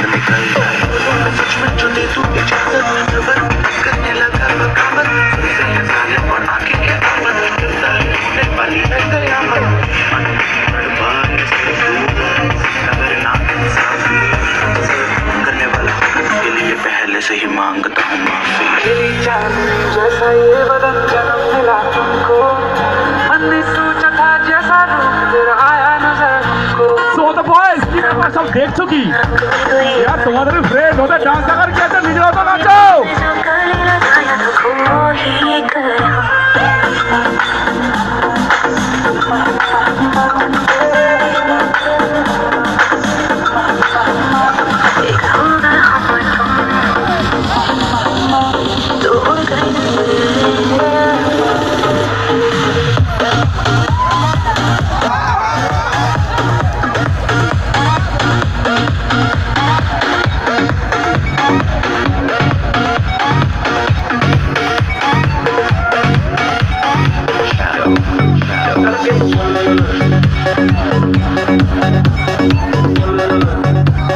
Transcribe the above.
निकल जाए। सच में जो दे तू इजाजत, सबर करने लगा बगावत, सबसे है जालिम और आगे है आफत, करता है होने वाली है कयामत। बर्बाद से दूर अगर नाइंसाफी करने वाला के लिए पहले से ही मांगता हूँ माफी। तेरी जान जैसा ये बदन जन्म मिला तुमको, मन ने सोचा था जैसा रूप तेरा आया नजर तुमको। So the boys, কি ব্যাপার সব দেখছো কি? यार তোমাদের ফ্রেন্ড ওদের ডান্স দেখার কি আছে, নিজেরাও তো নাচো। ही कर